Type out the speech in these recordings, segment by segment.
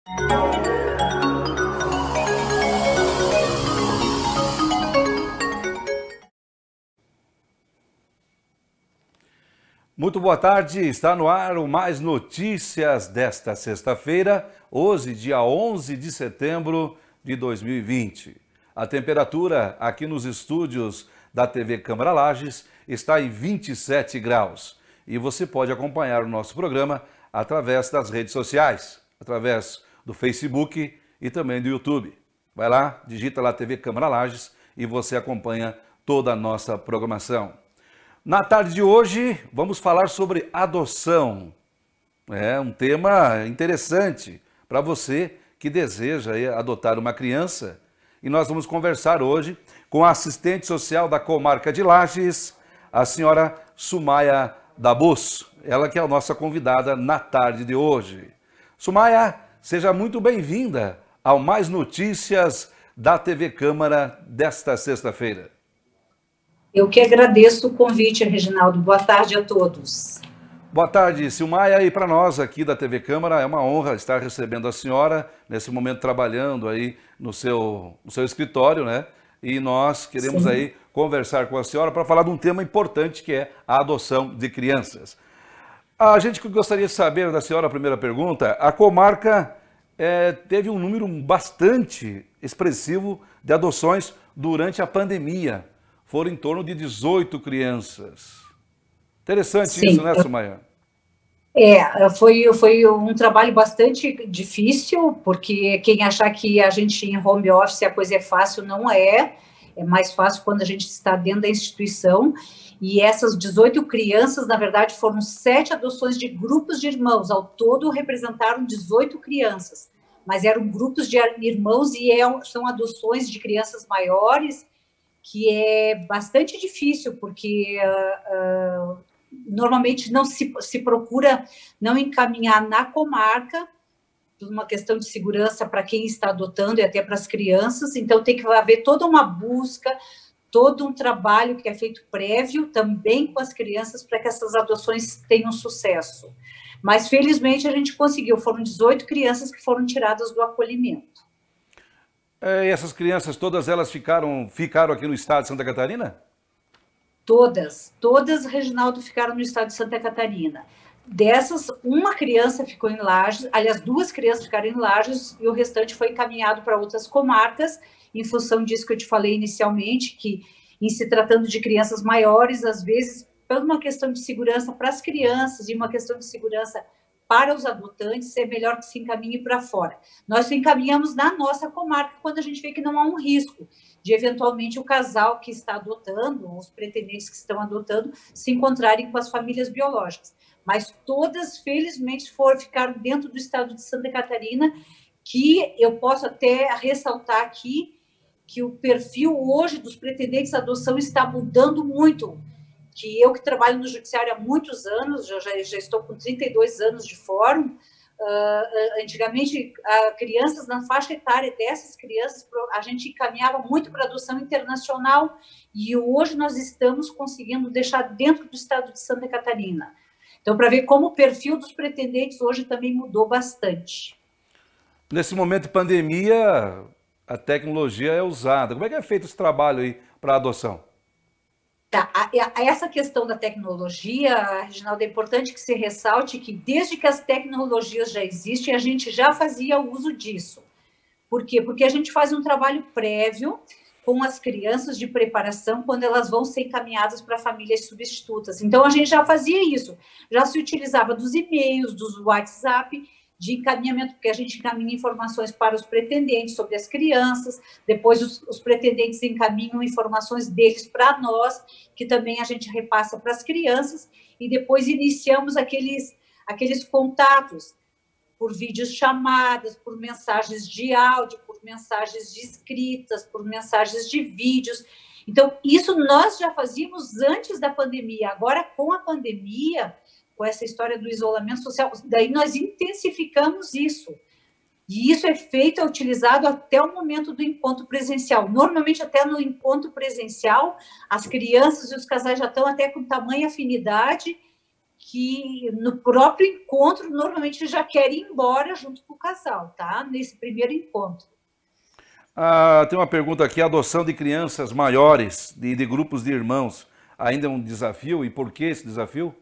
Muito boa tarde, está no ar o Mais Notícias desta sexta-feira, hoje, dia 11 de setembro de 2020. A temperatura aqui nos estúdios da TV Câmara Lages está em 27 graus e você pode acompanhar o nosso programa através das redes sociais, através do Facebook e também do YouTube. Vai lá, digita lá TV Câmara Lages e você acompanha toda a nossa programação. Na tarde de hoje, vamos falar sobre adoção. É um tema interessante para você que deseja adotar uma criança. E nós vamos conversar hoje com a assistente social da comarca de Lages, a senhora Sumaia Dabus. Ela que é a nossa convidada na tarde de hoje. Sumaia, seja muito bem-vinda ao Mais Notícias da TV Câmara desta sexta-feira. Eu que agradeço o convite, Reginaldo. Boa tarde a todos. Boa tarde, Silmaia, e para nós aqui da TV Câmara é uma honra estar recebendo a senhora nesse momento trabalhando aí no seu escritório, né? E nós queremos aí conversar com a senhora para falar de um tema importante que é a adoção de crianças. A gente gostaria de saber da senhora, a primeira pergunta, a comarca teve um número bastante expressivo de adoções durante a pandemia. Foram em torno de 18 crianças. Interessante isso, né, Sumaia? Foi um trabalho bastante difícil, porque quem achar que a gente em home office a coisa é fácil, não é. É mais fácil quando a gente está dentro da instituição. E essas 18 crianças, na verdade, foram 7 adoções de grupos de irmãos. Ao todo, representaram 18 crianças. Mas eram grupos de irmãos e são adoções de crianças maiores, que é bastante difícil, porque normalmente não se procura não encaminhar na comarca, por uma questão de segurança para quem está adotando e até para as crianças, então tem que haver toda uma busca, todo um trabalho que é feito prévio também com as crianças para que essas adoções tenham sucesso. Mas, felizmente, a gente conseguiu, foram 18 crianças que foram tiradas do acolhimento. E essas crianças, todas elas ficaram aqui no estado de Santa Catarina? Todas, Reginaldo, ficaram no estado de Santa Catarina. Dessas, uma criança ficou em Lages, aliás, 2 crianças ficaram em Lages e o restante foi encaminhado para outras comarcas, em função disso que eu te falei inicialmente, que em se tratando de crianças maiores, às vezes, por uma questão de segurança para as crianças e uma questão de segurança para os adotantes, é melhor que se encaminhe para fora. Nós encaminhamos na nossa comarca quando a gente vê que não há um risco de, eventualmente, o casal que está adotando, os pretendentes que estão adotando, se encontrarem com as famílias biológicas. Mas todas, felizmente, ficaram dentro do estado de Santa Catarina, que eu posso até ressaltar aqui que o perfil hoje dos pretendentes à adoção está mudando muito. Que eu que trabalho no judiciário há muitos anos, já estou com 32 anos de fórum, antigamente, crianças na faixa etária dessas crianças, a gente encaminhava muito para adoção internacional e hoje nós estamos conseguindo deixar dentro do estado de Santa Catarina. Então, para ver como o perfil dos pretendentes hoje também mudou bastante. Nesse momento de pandemia, a tecnologia é usada. Como é que é feito esse trabalho aí para a adoção? Essa questão da tecnologia, Reginaldo, é importante que se ressalte que desde que as tecnologias já existem, a gente já fazia uso disso. Por quê? Porque a gente faz um trabalho prévio com as crianças de preparação quando elas vão ser encaminhadas para famílias substitutas. Então, a gente já fazia isso, já se utilizava dos e-mails, dos WhatsApp, de encaminhamento, porque a gente encaminha informações para os pretendentes sobre as crianças, depois os pretendentes encaminham informações deles para nós, que também a gente repassa para as crianças, e depois iniciamos aqueles contatos por videochamadas, por mensagens de áudio, por mensagens de escritas, por mensagens de vídeos. Então, isso nós já fazíamos antes da pandemia. Agora, com a pandemia, com essa história do isolamento social, daí nós intensificamos isso. E isso é feito, é utilizado até o momento do encontro presencial. Normalmente, até no encontro presencial, as crianças e os casais já estão até com tamanha afinidade que no próprio encontro, normalmente já querem ir embora junto com o casal, tá? Nesse primeiro encontro. Tem uma pergunta aqui, a adoção de crianças maiores, de grupos de irmãos, ainda é um desafio? E por que esse desafio?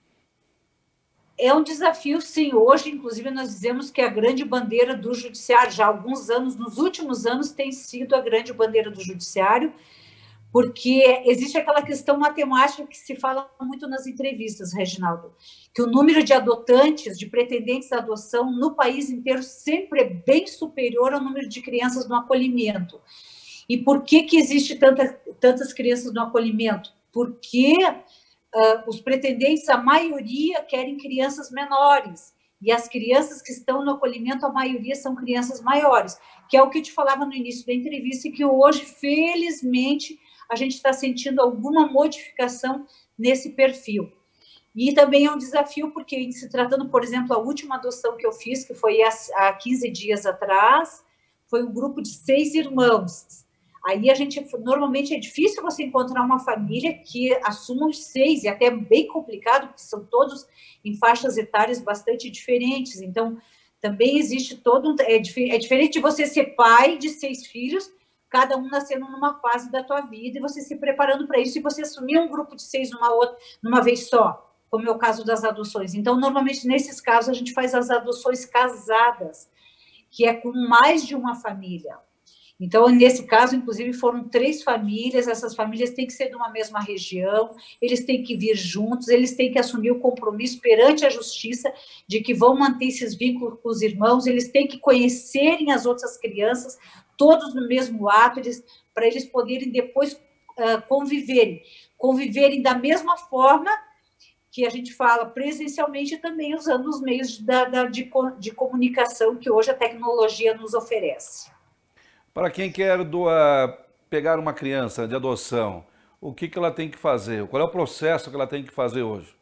É um desafio, sim. Hoje, inclusive, nós dizemos que a grande bandeira do judiciário, já há alguns anos, nos últimos anos, tem sido a grande bandeira do judiciário, porque existe aquela questão matemática que se fala muito nas entrevistas, Reginaldo, que o número de adotantes, de pretendentes à adoção no país inteiro sempre é bem superior ao número de crianças no acolhimento. E por que existe tantas crianças no acolhimento? Porque os pretendentes, a maioria, querem crianças menores. E as crianças que estão no acolhimento, a maioria são crianças maiores, que é o que eu te falava no início da entrevista, e que hoje, felizmente, a gente está sentindo alguma modificação nesse perfil. E também é um desafio, porque em se tratando, por exemplo, a última adoção que eu fiz, que foi há 15 dias atrás, foi um grupo de 6 irmãos. Aí normalmente é difícil você encontrar uma família que assuma os 6, e até é bem complicado, porque são todos em faixas etárias bastante diferentes. Então, também existe é diferente de você ser pai de 6 filhos, cada um nascendo numa fase da tua vida, e você se preparando para isso, e você assumir um grupo de 6 numa vez só, como é o caso das adoções. Então, normalmente, nesses casos, a gente faz as adoções casadas, que é com mais de uma família. Então, nesse caso, inclusive, foram 3 famílias, essas famílias têm que ser de uma mesma região, eles têm que vir juntos, eles têm que assumir o compromisso perante a justiça de que vão manter esses vínculos com os irmãos, eles têm que conhecerem as outras crianças, todos no mesmo ato, para eles poderem depois conviverem da mesma forma que a gente fala presencialmente, também usando os meios de comunicação que hoje a tecnologia nos oferece. Para quem quer pegar uma criança de adoção, o que ela tem que fazer? Qual é o processo que ela tem que fazer hoje?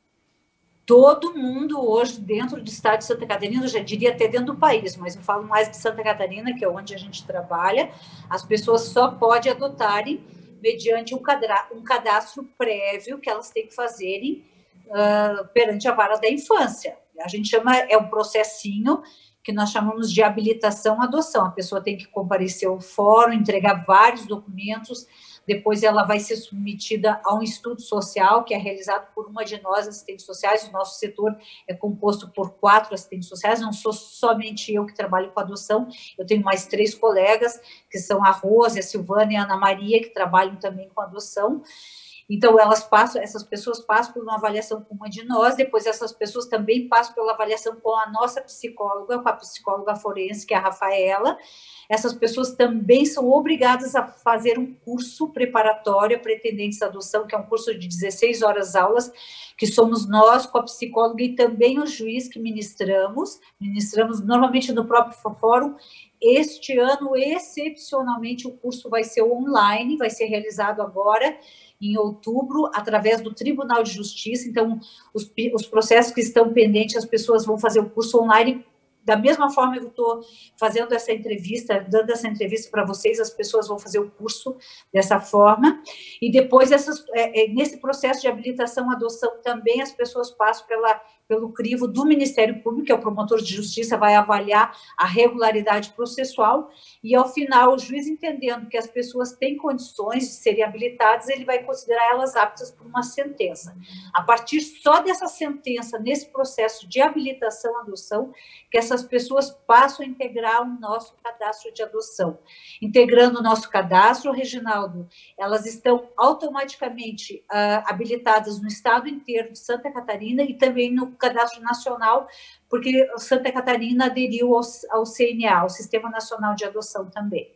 Todo mundo hoje dentro do estado de Santa Catarina, eu já diria até dentro do país, mas eu falo mais de Santa Catarina, que é onde a gente trabalha, as pessoas só podem adotarem mediante um cadastro prévio que elas têm que fazerem perante a vara da infância. A gente é um processinho que nós chamamos de habilitação à adoção. A pessoa tem que comparecer ao fórum, entregar vários documentos, depois ela vai ser submetida a um estudo social, que é realizado por uma de nós, assistentes sociais. O nosso setor é composto por 4 assistentes sociais, não sou somente eu que trabalho com adoção, eu tenho mais 3 colegas, que são a Rose, a Silvana e a Ana Maria, que trabalham também com adoção. Então, essas pessoas passam por uma avaliação com uma de nós, depois essas pessoas também passam pela avaliação com a nossa psicóloga, com a psicóloga forense, que é a Rafaela. Essas pessoas também são obrigadas a fazer um curso preparatório a pretendentes à adoção, que é um curso de 16 horas aulas, que somos nós, com a psicóloga e também o juiz que ministramos normalmente no próprio fórum. Este ano, excepcionalmente, o curso vai ser online, vai ser realizado agora, em outubro, através do Tribunal de Justiça. Então, os processos que estão pendentes, as pessoas vão fazer o curso online. Da mesma forma que eu estou fazendo essa entrevista, dando essa entrevista para vocês, as pessoas vão fazer o curso dessa forma. E depois, nesse processo de habilitação à adoção, também as pessoas passam pelo crivo do Ministério Público, que é o promotor de justiça, vai avaliar a regularidade processual, e ao final, o juiz, entendendo que as pessoas têm condições de serem habilitadas, ele vai considerar elas aptas por uma sentença. A partir só dessa sentença, nesse processo de habilitação à adoção, que essas pessoas passam a integrar o nosso cadastro de adoção. Integrando o nosso cadastro, Reginaldo, elas estão automaticamente habilitadas no estado inteiro de Santa Catarina e também no cadastro nacional, porque Santa Catarina aderiu ao CNA, ao Sistema Nacional de Adoção também.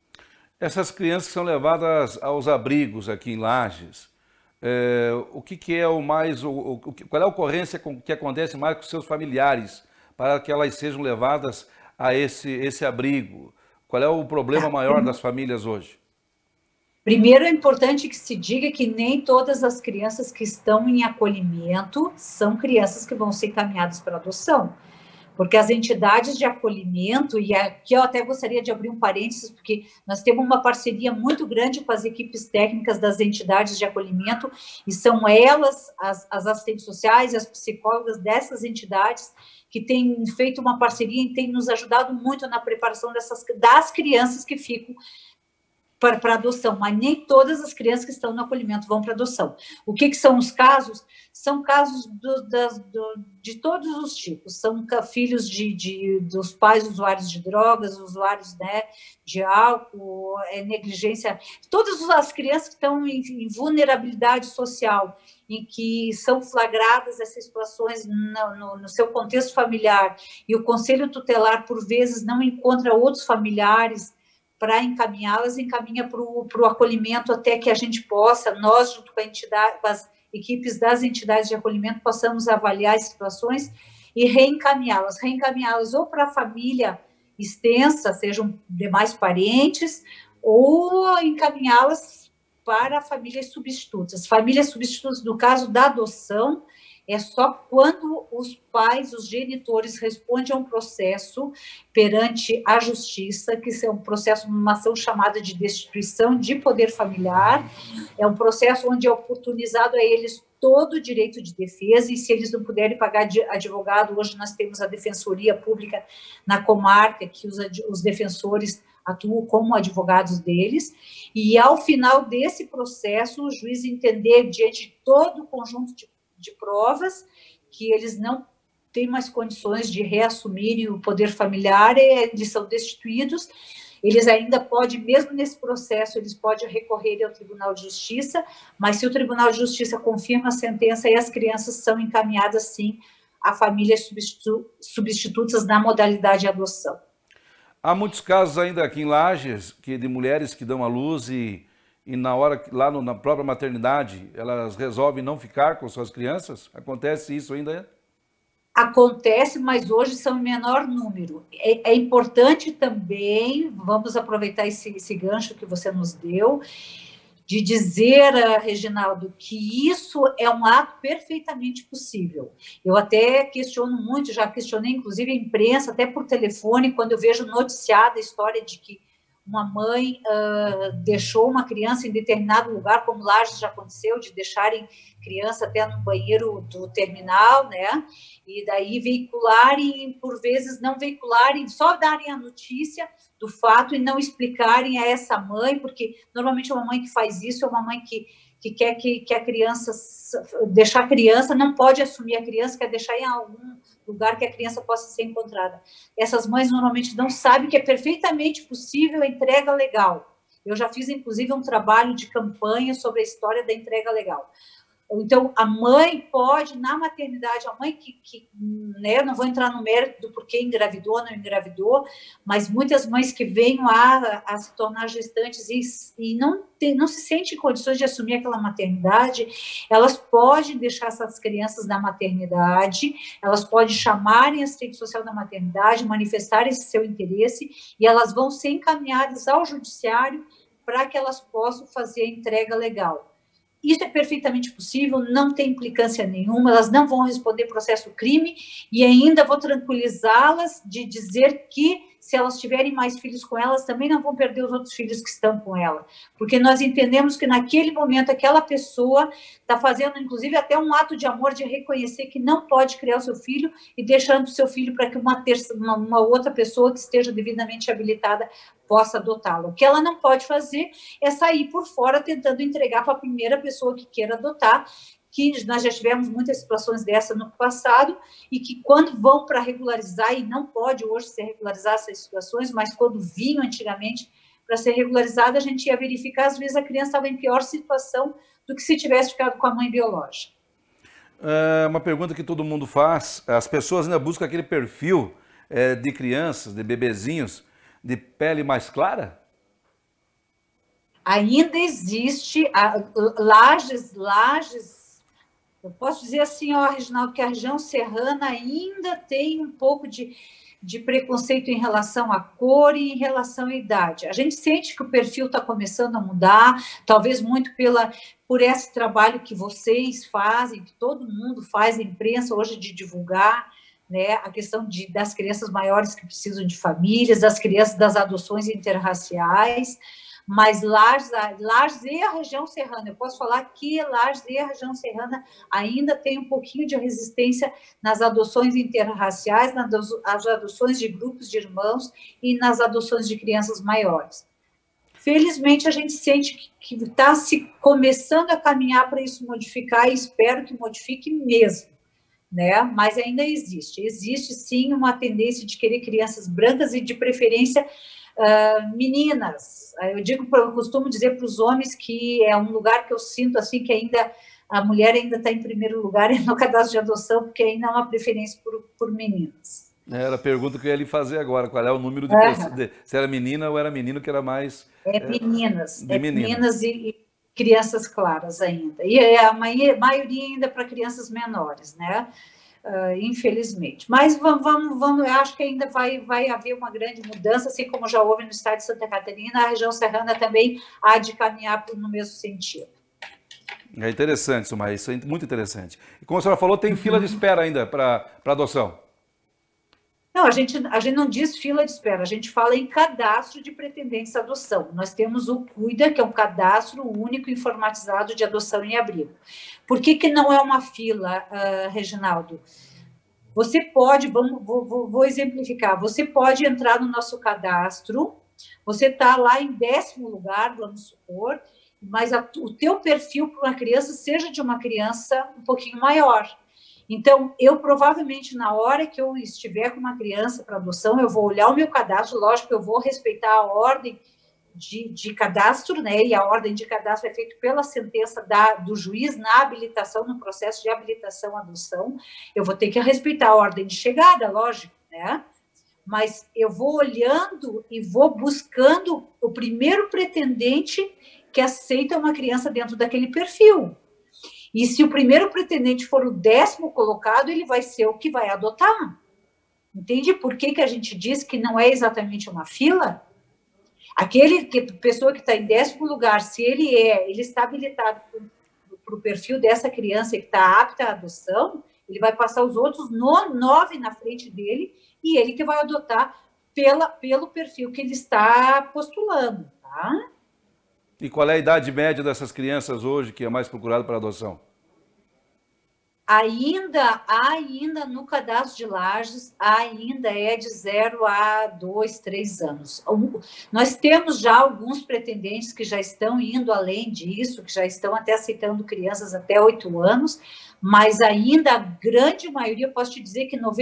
Essas crianças que são levadas aos abrigos aqui em Lages, o que é o mais, qual é a ocorrência que acontece mais com seus familiares para que elas sejam levadas a esse abrigo? Qual é o problema maior das famílias hoje? Primeiro, é importante que se diga que nem todas as crianças que estão em acolhimento são crianças que vão ser encaminhadas para adoção, porque as entidades de acolhimento, e aqui eu até gostaria de abrir um parênteses, porque nós temos uma parceria muito grande com as equipes técnicas das entidades de acolhimento, e são elas, as assistentes sociais, as psicólogas dessas entidades, que têm feito uma parceria e têm nos ajudado muito na preparação das crianças que ficam para adoção, mas nem todas as crianças que estão no acolhimento vão para adoção. O que são os casos? São casos de todos os tipos, são filhos dos pais usuários de drogas, usuários, né, de álcool, negligência, todas as crianças que estão em vulnerabilidade social, em que são flagradas essas situações no seu contexto familiar, e o conselho tutelar, por vezes, não encontra outros familiares para encaminhá-las, encaminha para o acolhimento até que a gente possa, nós, junto com a entidade, com as equipes das entidades de acolhimento, possamos avaliar as situações e reencaminhá-las ou para a família extensa, sejam demais parentes, ou encaminhá-las para famílias substitutas. Famílias substitutas, no caso da adoção, é só quando os pais, os genitores, respondem a um processo perante a justiça, que é um processo, uma ação chamada de destituição de poder familiar, é um processo onde é oportunizado a eles todo o direito de defesa, e se eles não puderem pagar advogado, hoje nós temos a Defensoria Pública na comarca, que os defensores atuam como advogados deles, e ao final desse processo, o juiz entender, diante de todo o conjunto de provas, que eles não têm mais condições de reassumirem o poder familiar, eles são destituídos, eles ainda podem, mesmo nesse processo, eles podem recorrer ao Tribunal de Justiça, mas se o Tribunal de Justiça confirma a sentença, aí as crianças são encaminhadas, sim, a famílias substitutas na modalidade de adoção. Há muitos casos ainda aqui em Lages, de mulheres que dão à luz e na hora, lá na própria maternidade, elas resolvem não ficar com suas crianças? Acontece isso ainda? Acontece, mas hoje são em menor número. É importante também, vamos aproveitar esse gancho que você nos deu, de dizer, Reginaldo, que isso é um ato perfeitamente possível. Eu até questiono muito, já questionei inclusive a imprensa, até por telefone, quando eu vejo noticiada a história de que uma mãe deixou uma criança em determinado lugar, como Lages já aconteceu, de deixarem criança até no banheiro do terminal, né? E daí veicularem, por vezes não veicularem, só darem a notícia do fato e não explicarem a essa mãe, porque normalmente uma mãe que faz isso é uma mãe que quer que a criança, deixar a criança, não pode assumir a criança, quer deixar em algum lugar que a criança possa ser encontrada. Essas mães normalmente não sabem que é perfeitamente possível a entrega legal. Eu já fiz, inclusive, um trabalho de campanha sobre a história da entrega legal. Então, a mãe pode, na maternidade, a mãe né, não vou entrar no mérito do porquê engravidou ou não engravidou, mas muitas mães que venham a se tornar gestantes e não se sentem em condições de assumir aquela maternidade, elas podem deixar essas crianças na maternidade, elas podem chamarem a assistente social da maternidade, manifestar esse seu interesse, e elas vão ser encaminhadas ao judiciário para que elas possam fazer a entrega legal. Isso é perfeitamente possível, não tem implicância nenhuma, elas não vão responder processo crime, e ainda vou tranquilizá-las de dizer que, se elas tiverem mais filhos com elas, também não vão perder os outros filhos que estão com ela, porque nós entendemos que naquele momento aquela pessoa está fazendo, inclusive, até um ato de amor, de reconhecer que não pode criar o seu filho e deixando o seu filho para que uma outra pessoa que esteja devidamente habilitada possa adotá-lo. O que ela não pode fazer é sair por fora tentando entregar para a primeira pessoa que queira adotar, que nós já tivemos muitas situações dessa no passado, e que quando vão para regularizar, e não pode hoje ser regularizar essas situações, mas quando vinham antigamente para ser regularizada, a gente ia verificar, às vezes a criança estava em pior situação do que se tivesse ficado com a mãe biológica. Uma pergunta que todo mundo faz, as pessoas ainda buscam aquele perfil de crianças, de bebezinhos, de pele mais clara? Ainda existe, Lages, eu posso dizer assim, Reginaldo, que a região serrana ainda tem um pouco de preconceito em relação à cor e em relação à idade. A gente sente que o perfil está começando a mudar, talvez muito por esse trabalho que vocês fazem, que todo mundo faz, a imprensa hoje, de divulgar, né, a questão das crianças maiores que precisam de famílias, das crianças das adoções interraciais, mas Lages e a região serrana, eu posso falar que Lages e a região serrana ainda tem um pouquinho de resistência nas adoções interraciais, nas adoções de grupos de irmãos e nas adoções de crianças maiores. Felizmente, a gente sente que está se começando a caminhar para isso modificar e espero que modifique mesmo, né? Mas ainda existe sim uma tendência de querer crianças brancas e de preferência meninas. Eu costumo dizer para os homens que é um lugar que eu sinto assim que ainda a mulher ainda está em primeiro lugar no cadastro de adoção, porque ainda há uma preferência por meninas. Era a pergunta que eu ia lhe fazer agora, qual é o número se era menina ou era menino que era mais... meninas, meninas e crianças claras ainda. E a maioria ainda para crianças menores, né? Infelizmente. Mas vamos, eu acho que ainda vai haver uma grande mudança, assim como já houve no estado de Santa Catarina, a região serrana também há de caminhar no mesmo sentido. É interessante, Sumar, isso é muito interessante. E como a senhora falou, tem fila de espera ainda para adoção? Não, a gente não diz fila de espera, a gente fala em cadastro de pretendentes à adoção. Nós temos o CUIDA, que é um cadastro único informatizado de adoção em abrigo. Por que não é uma fila, Reginaldo? Você pode, vou exemplificar, você pode entrar no nosso cadastro, você está lá em 10º lugar, vamos supor, mas o teu perfil para uma criança seja de uma criança um pouquinho maior. Então, eu provavelmente, na hora que eu estiver com uma criança para adoção, eu vou olhar o meu cadastro, lógico que eu vou respeitar a ordem de cadastro, né? E a ordem de cadastro é feita pela sentença do juiz na habilitação, no processo de habilitação à adoção. Eu vou ter que respeitar a ordem de chegada, lógico, né? Mas eu vou olhando e vou buscando o primeiro pretendente que aceita uma criança dentro daquele perfil. E se o primeiro pretendente for o 10º colocado, ele vai ser o que vai adotar. Entende por que a gente diz que não é exatamente uma fila? Pessoa que está em 10º lugar, se ele está habilitado para o perfil dessa criança que está apta à adoção, ele vai passar os outros 9 na frente dele e ele que vai adotar pelo perfil que ele está postulando, tá? E qual é a idade média dessas crianças hoje que é mais procurado para adoção? Ainda no cadastro de Lages, ainda é de 0 a 2, 3 anos. Nós temos já alguns pretendentes que já estão indo além disso, que já estão até aceitando crianças até 8 anos, mas ainda a grande maioria, posso te dizer que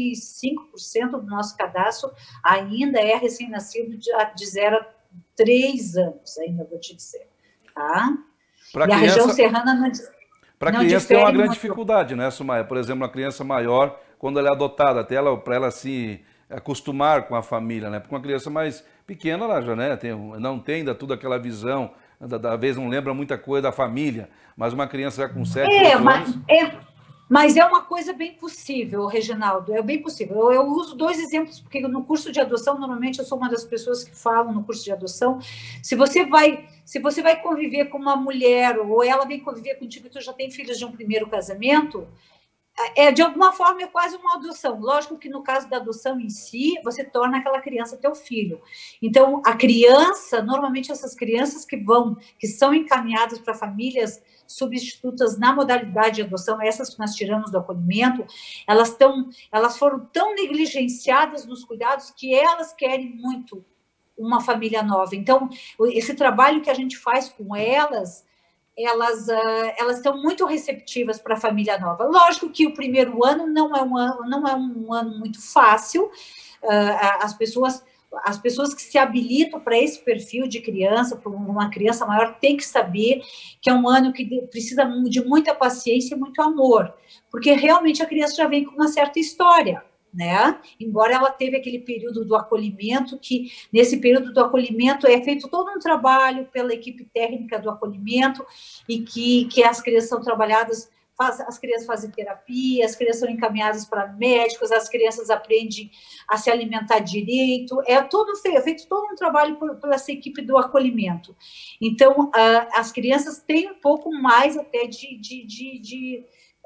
95% do nosso cadastro ainda é recém-nascido de 0 a 3 anos, ainda vou te dizer, tá? A região serrana não... Para a criança tem uma grande dificuldade, né, Sumaia? Por exemplo, uma criança maior, quando ela é adotada, para ela se acostumar com a família, né? Porque uma criança mais pequena, ela já não tem ainda toda aquela visão, da vez não lembra muita coisa da família, mas uma criança já com 7, 8 anos... Mas é uma coisa bem possível, Reginaldo, é bem possível. Eu uso 2 exemplos, porque no curso de adoção, normalmente eu sou uma das pessoas que falam no curso de adoção, se você vai conviver com uma mulher, ou ela vem conviver contigo e tu já tem filhos de um primeiro casamento, de alguma forma é quase uma adoção. Lógico que no caso da adoção em si, você torna aquela criança teu filho. Então, a criança, normalmente essas crianças que são encaminhadas para famílias substitutas na modalidade de adoção, essas que nós tiramos do acolhimento, elas foram tão negligenciadas nos cuidados que elas querem muito uma família nova. Então, esse trabalho que a gente faz com elas estão muito receptivas para a família nova. Lógico que o primeiro ano não é um ano muito fácil, as pessoas que se habilitam para esse perfil de criança, para uma criança maior, tem que saber que é um ano que precisa de muita paciência e muito amor, porque realmente a criança já vem com uma certa história, né? Embora ela teve aquele período do acolhimento, que nesse período do acolhimento é feito todo um trabalho pela equipe técnica do acolhimento e que as crianças são trabalhadas, as crianças fazem terapia, as crianças são encaminhadas para médicos, as crianças aprendem a se alimentar direito, é feito todo um trabalho por essa equipe do acolhimento. Então, as crianças têm um pouco mais até de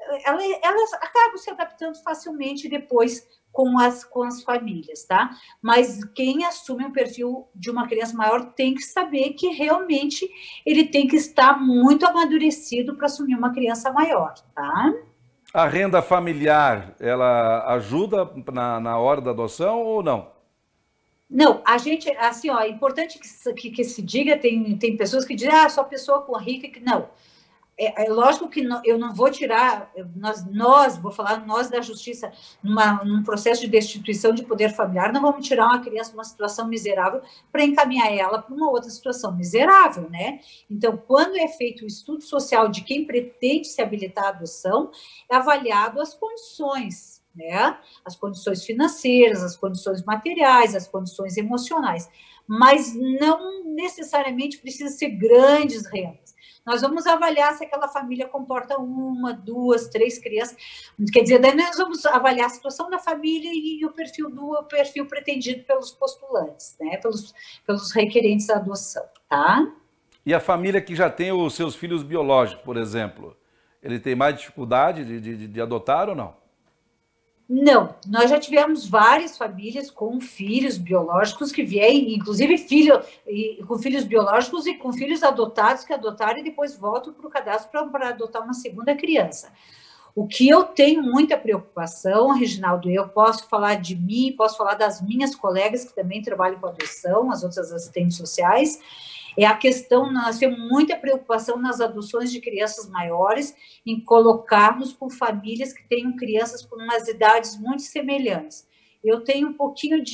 elas acabam se adaptando facilmente depois com as famílias, tá? Mas quem assume o perfil de uma criança maior tem que saber que realmente ele tem que estar muito amadurecido para assumir uma criança maior, tá? A renda familiar, ela ajuda na hora da adoção ou não? Não, a gente, assim, ó, é importante que se diga, tem pessoas que dizem, só pessoa com rica, que não. É lógico que eu não vou tirar, vou falar nós da justiça, num processo de destituição de poder familiar, não vamos tirar uma criança de uma situação miserável para encaminhar ela para uma outra situação miserável, né? Então, quando é feito o estudo social de quem pretende se habilitar à adoção, é avaliado as condições, né? As condições financeiras, as condições materiais, as condições emocionais, mas não necessariamente precisa ser grandes rendas. Nós vamos avaliar se aquela família comporta 1, 2, 3 crianças. Quer dizer, daí nós vamos avaliar a situação da família e o perfil pretendido pelos postulantes, né? Pelos requerentes da adoção, tá? E a família que já tem os seus filhos biológicos, por exemplo, ele tem mais dificuldade de adotar ou não? Não, nós já tivemos várias famílias com filhos biológicos que vieram, inclusive com filhos biológicos e com filhos adotados que adotaram e depois voltam para o cadastro para adotar uma segunda criança. O que eu tenho muita preocupação, Reginaldo, eu posso falar de mim, posso falar das minhas colegas que também trabalham com adoção, as outras assistentes sociais, é a questão, nós temos muita preocupação nas adoções de crianças maiores, em colocarmos com famílias que tenham crianças com umas idades muito semelhantes. Eu tenho um pouquinho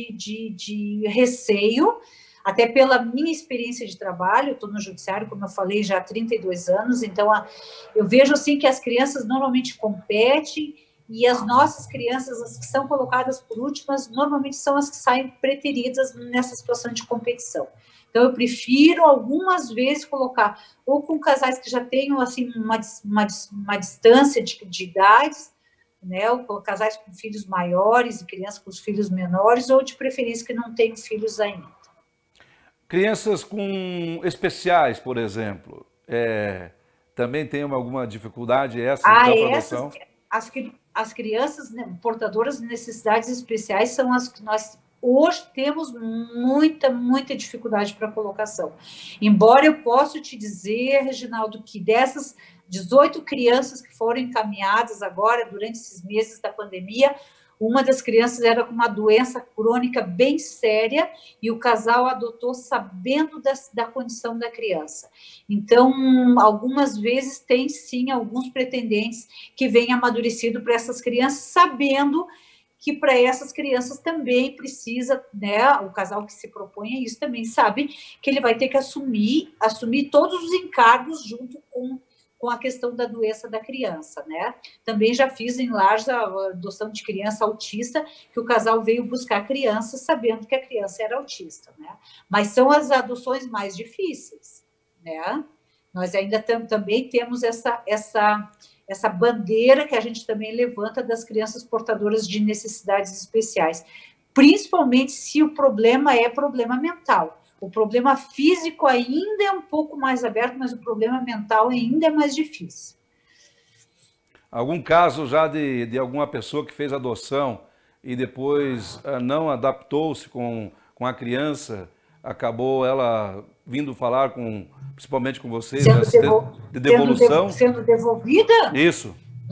de receio, até pela minha experiência de trabalho, eu estou no judiciário, como eu falei, já há 32 anos, então eu vejo assim que as crianças normalmente competem, e as nossas crianças, as que são colocadas por últimas, normalmente são as que saem preteridas nessa situação de competição. Então, eu prefiro, algumas vezes, colocar ou com casais que já tenham, assim, uma distância de idades, né, ou com casais com filhos maiores e crianças com os filhos menores, ou, de preferência, que não tenham filhos ainda. Crianças com especiais, por exemplo, também tem alguma dificuldade essa então, para adoção? As crianças, né, portadoras de necessidades especiais são as que nós hoje temos muita dificuldade para colocação. Embora eu possa te dizer, Reginaldo, que dessas 18 crianças que foram encaminhadas agora, durante esses meses da pandemia, uma das crianças era com uma doença crônica bem séria e o casal adotou sabendo da condição da criança. Então, algumas vezes tem sim alguns pretendentes que vêm amadurecido para essas crianças, sabendo que para essas crianças também precisa, né, o casal que se propõe a isso também sabe que ele vai ter que assumir todos os encargos junto com a questão da doença da criança, né? Também já fiz em Lages a adoção de criança autista, que o casal veio buscar a criança sabendo que a criança era autista, né? Mas são as adoções mais difíceis, né? Nós ainda também temos essa bandeira que a gente também levanta das crianças portadoras de necessidades especiais, principalmente se o problema é problema mental. O problema físico ainda é um pouco mais aberto, mas o problema mental ainda é mais difícil. Algum caso já de alguma pessoa que fez adoção e depois não adaptou-se com a criança, acabou ela vindo falar principalmente com vocês, de devolução? Sendo devolvida? Isso.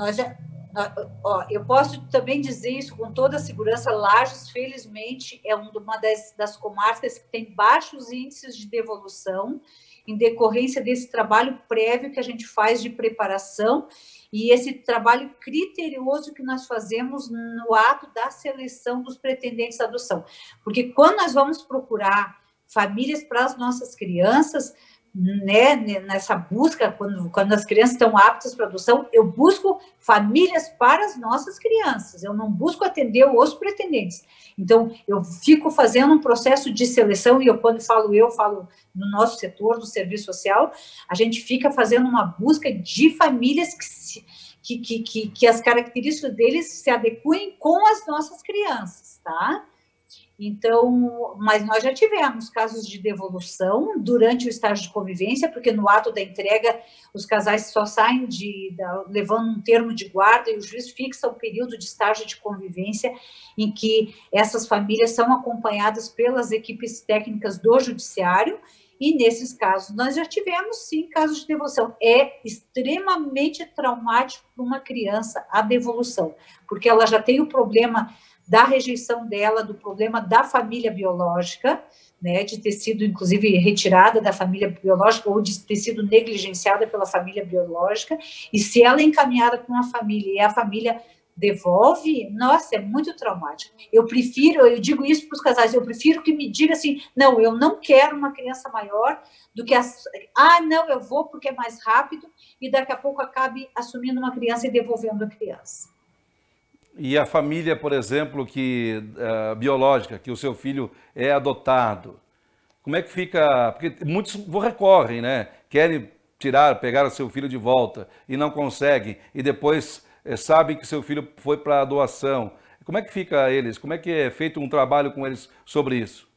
Eu posso também dizer isso com toda a segurança. Lages, felizmente, é uma das comarcas que tem baixos índices de devolução, em decorrência desse trabalho prévio que a gente faz de preparação e esse trabalho criterioso que nós fazemos no ato da seleção dos pretendentes à adoção. Porque quando nós vamos procurar famílias para as nossas crianças, né, nessa busca, quando as crianças estão aptas para adoção, eu busco famílias para as nossas crianças, eu não busco atender os pretendentes. Então, eu fico fazendo um processo de seleção, e quando eu falo no nosso setor, do serviço social, a gente fica fazendo uma busca de famílias que as características deles se adequem com as nossas crianças, tá? Então, mas nós já tivemos casos de devolução durante o estágio de convivência, porque no ato da entrega os casais só saem levando um termo de guarda e o juiz fixa o período de estágio de convivência em que essas famílias são acompanhadas pelas equipes técnicas do judiciário. E nesses casos nós já tivemos sim casos de devolução. É extremamente traumático para uma criança a devolução, porque ela já tem o problema da rejeição dela, do problema da família biológica, né, de ter sido, inclusive, retirada da família biológica ou de ter sido negligenciada pela família biológica, e se ela é encaminhada para uma família e a família devolve, nossa, é muito traumático. Eu digo isso para os casais, eu prefiro que me diga assim, não, eu não quero uma criança maior, do que, não, eu vou porque é mais rápido, e daqui a pouco acabe assumindo uma criança e devolvendo a criança. E a família, por exemplo, biológica, que o seu filho é adotado, como é que fica? Porque muitos recorrem, né? Querem pegar o seu filho de volta e não conseguem, e depois sabem que seu filho foi para a doação. Como é que fica eles? Como é que é feito um trabalho com eles sobre isso?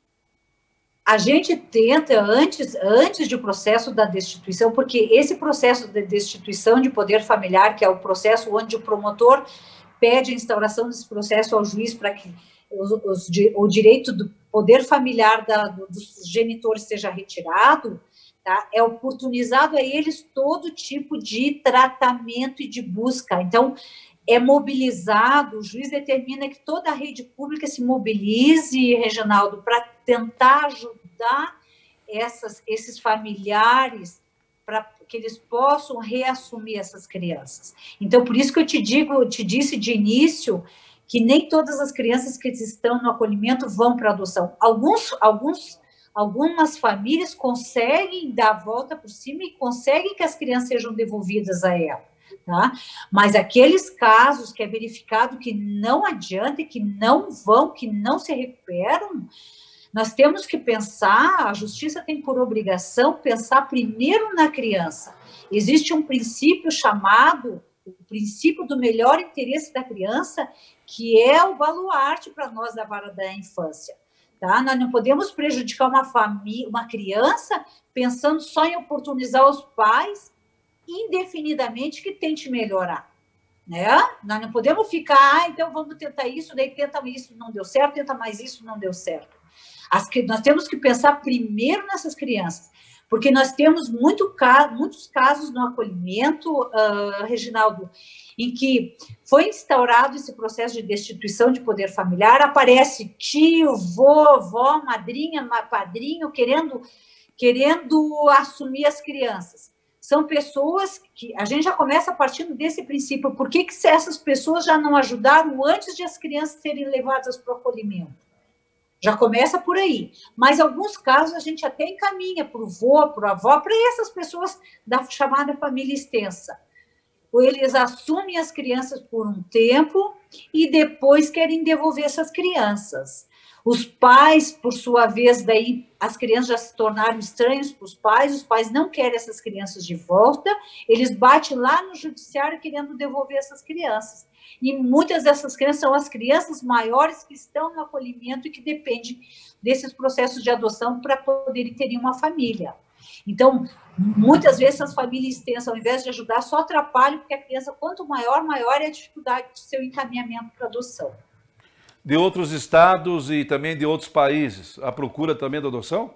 A gente tenta, antes do processo da destituição, porque esse processo de destituição de poder familiar, que é o processo onde o promotor pede a instauração desse processo ao juiz para que o direito do poder familiar dos genitores seja retirado, tá? É oportunizado a eles todo tipo de tratamento e de busca. Então, é mobilizado, o juiz determina que toda a rede pública se mobilize, Reginaldo, para tentar ajudar esses familiares para que eles possam reassumir essas crianças. Então, por isso que eu te disse de início que nem todas as crianças que estão no acolhimento vão para adoção. Algumas famílias conseguem dar a volta por cima e conseguem que as crianças sejam devolvidas a ela, tá? Mas aqueles casos que é verificado que não adianta, que não vão, que não se recuperam, nós temos que pensar, a justiça tem por obrigação pensar primeiro na criança. Existe um princípio chamado o princípio do melhor interesse da criança, que é o baluarte para nós da vara da infância. Tá? Nós não podemos prejudicar uma criança pensando só em oportunizar os pais indefinidamente que tente melhorar. Né? Nós não podemos ficar, então vamos tentar isso, daí tenta isso, não deu certo, tenta mais isso, não deu certo. Nós temos que pensar primeiro nessas crianças, porque nós temos muitos casos no acolhimento, Reginaldo, em que foi instaurado esse processo de destituição de poder familiar, aparece tio, vovó, madrinha, padrinho, querendo assumir as crianças. São pessoas que a gente já começa partindo desse princípio. Por que essas pessoas já não ajudaram antes de as crianças serem levadas para o acolhimento? Já começa por aí. Mas, em alguns casos, a gente até encaminha para o vô, para a avó, para essas pessoas da chamada família extensa. Ou eles assumem as crianças por um tempo e depois querem devolver essas crianças. Os pais, por sua vez, daí as crianças já se tornaram estranhos para os pais não querem essas crianças de volta, eles batem lá no judiciário querendo devolver essas crianças. E muitas dessas crianças são as crianças maiores que estão no acolhimento e que dependem desses processos de adoção para poderem ter uma família. Então, muitas vezes as famílias extensas, ao invés de ajudar, só atrapalham, porque a criança, quanto maior é a dificuldade do seu encaminhamento para adoção. De outros estados e também de outros países, a procura também da adoção?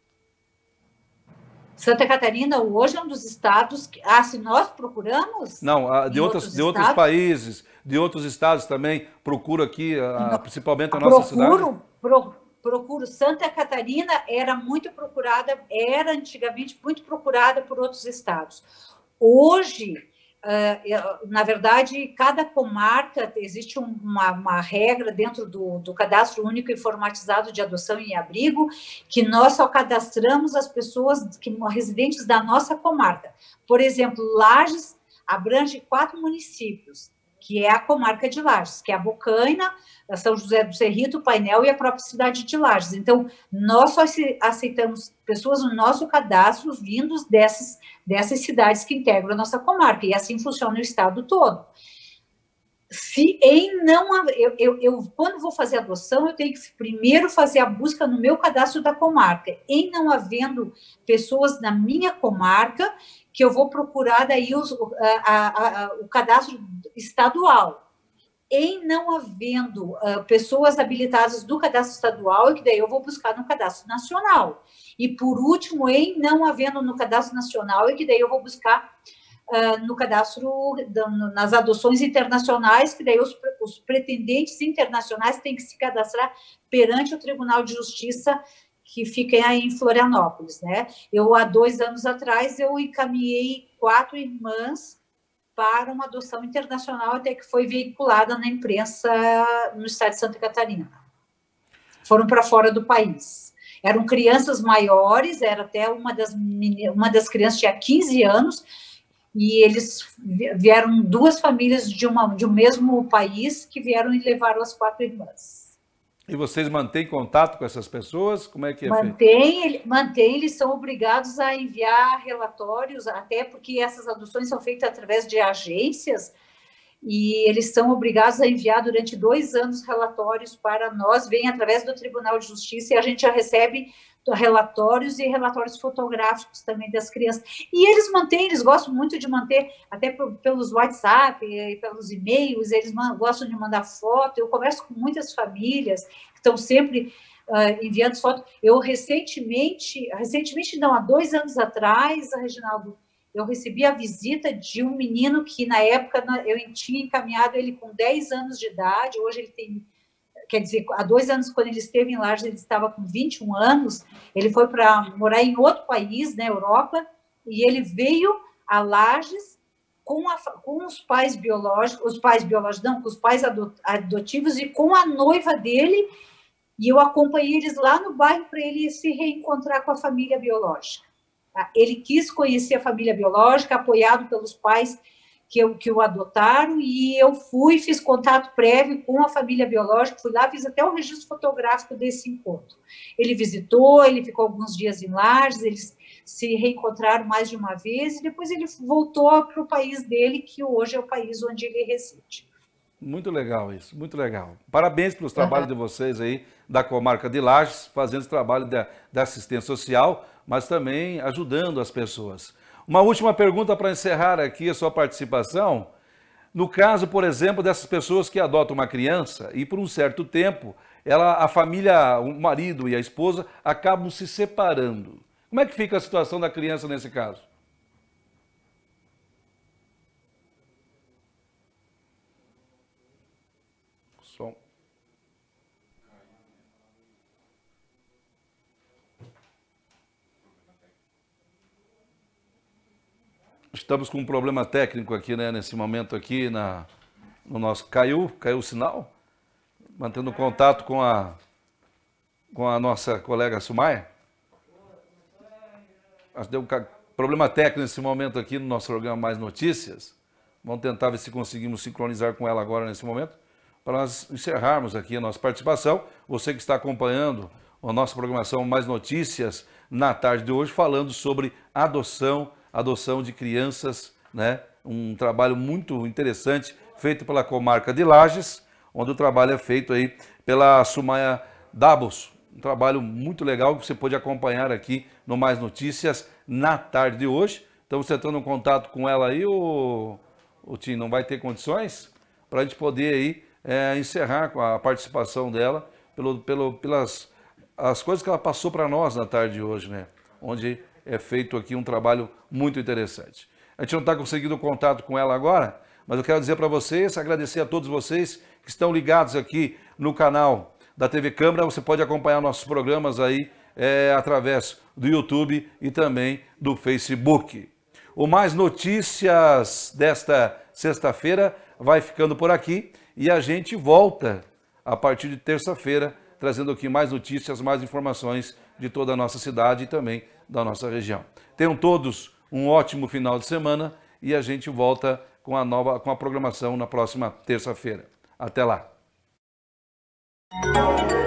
Santa Catarina hoje é um dos estados que... se nós procuramos... Não, de outros países, de outros estados também, procuro aqui, principalmente a nossa cidade? Procuro. Santa Catarina era antigamente muito procurada por outros estados. Hoje, na verdade, cada comarca, existe uma regra dentro do Cadastro Único Informatizado de Adoção e Abrigo, que nós só cadastramos as pessoas residentes da nossa comarca. Por exemplo, Lages abrange 4 municípios, que é a comarca de Lages, que é a Bocaina, São José do Cerrito, Painel e a própria cidade de Lages. Então, nós só aceitamos pessoas no nosso cadastro vindos dessas cidades que integram a nossa comarca, e assim funciona o estado todo. Se em não eu quando vou fazer adoção, eu tenho que primeiro fazer a busca no meu cadastro da comarca. Em não havendo pessoas na minha comarca, que eu vou procurar daí o cadastro estadual. Em não havendo pessoas habilitadas do cadastro estadual, que daí eu vou buscar no cadastro nacional. E por último, em não havendo no cadastro nacional, que daí eu vou buscar no cadastro, nas adoções internacionais, que daí os pretendentes internacionais têm que se cadastrar perante o Tribunal de Justiça, que fica aí em Florianópolis, né? Há 2 anos atrás, eu encaminhei 4 irmãs para uma adoção internacional, até que foi veiculada na imprensa no estado de Santa Catarina. Foram para fora do país. Eram crianças maiores, era até uma das crianças tinha 15 anos, e eles vieram 2 famílias de um mesmo país que vieram e levaram as 4 irmãs. E vocês mantêm contato com essas pessoas? Como é que é feito? Mantém, eles são obrigados a enviar relatórios, até porque essas adoções são feitas através de agências, e eles são obrigados a enviar durante 2 anos relatórios para nós, vem através do Tribunal de Justiça, e a gente já recebe relatórios e relatórios fotográficos também das crianças. E eles gostam muito de manter, até pelos WhatsApp, pelos e-mails, eles gostam de mandar foto. Eu converso com muitas famílias que estão sempre enviando foto. Eu recentemente não, há 2 anos atrás, Reginaldo, eu recebi a visita de um menino que, na época, eu tinha encaminhado ele com 10 anos de idade, hoje ele tem... Quer dizer, há 2 anos, quando ele esteve em Lages, ele estava com 21 anos, ele foi para morar em outro país, na Europa, e ele veio a Lages com os pais biológicos, com os pais adotivos e com a noiva dele, e eu acompanhei eles lá no bairro para ele se reencontrar com a família biológica. Ele quis conhecer a família biológica, apoiado pelos pais que o adotaram, e eu fiz contato prévio com a família biológica, fui lá, fiz até o registro fotográfico desse encontro. Ele visitou, ele ficou alguns dias em Lages, eles se reencontraram mais de uma vez, e depois ele voltou para o país dele, que hoje é o país onde ele reside. Muito legal isso, muito legal. Parabéns pelos trabalhos de vocês aí, da comarca de Lages, fazendo esse trabalho da assistência social, mas também ajudando as pessoas. Uma última pergunta para encerrar aqui a sua participação. No caso, por exemplo, dessas pessoas que adotam uma criança e por um certo tempo, a família, o marido e a esposa acabam se separando. Como é que fica a situação da criança nesse caso? Som. Estamos com um problema técnico aqui, né, nesse momento aqui no nosso... Caiu o sinal? Mantendo contato com a nossa colega Sumaia. Acho que deu um problema técnico nesse momento aqui no nosso programa Mais Notícias. Vamos tentar ver se conseguimos sincronizar com ela agora nesse momento, para nós encerrarmos aqui a nossa participação. Você que está acompanhando a nossa programação Mais Notícias na tarde de hoje, falando sobre adoção de crianças, né? Um trabalho muito interessante feito pela comarca de Lages, onde o trabalho é feito aí pela Sumaia Dabos. Um trabalho muito legal que você pode acompanhar aqui no Mais Notícias na tarde de hoje. Estamos tentando um contato com ela aí, o Tim, não vai ter condições para a gente poder aí encerrar com a participação dela pelas as coisas que ela passou para nós na tarde de hoje, né? Onde é feito aqui um trabalho muito interessante. A gente não está conseguindo contato com ela agora, mas eu quero dizer para vocês, agradecer a todos vocês que estão ligados aqui no canal da TV Câmara. Você pode acompanhar nossos programas aí através do YouTube e também do Facebook. O Mais Notícias desta sexta-feira vai ficando por aqui e a gente volta a partir de terça-feira, trazendo aqui mais notícias, mais informações de toda a nossa cidade e também da nossa região. Tenham todos um ótimo final de semana e a gente volta com a programação na próxima terça-feira. Até lá!